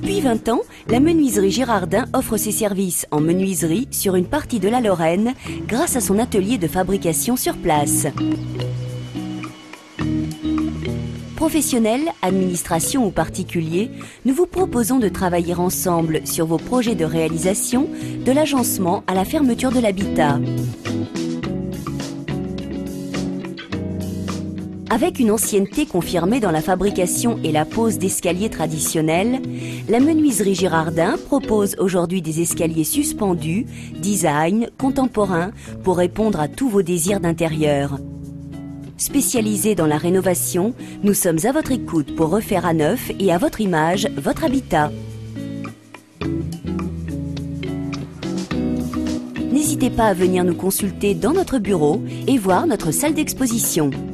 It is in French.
Depuis 20 ans, la menuiserie Girardin offre ses services en menuiserie sur une partie de la Lorraine grâce à son atelier de fabrication sur place. Professionnels, administration ou particuliers, nous vous proposons de travailler ensemble sur vos projets de réalisation, de l'agencement à la fermeture de l'habitat. Avec une ancienneté confirmée dans la fabrication et la pose d'escaliers traditionnels, la menuiserie Girardin propose aujourd'hui des escaliers suspendus, design, contemporains, pour répondre à tous vos désirs d'intérieur. Spécialisés dans la rénovation, nous sommes à votre écoute pour refaire à neuf et à votre image votre habitat. N'hésitez pas à venir nous consulter dans notre bureau et voir notre salle d'exposition.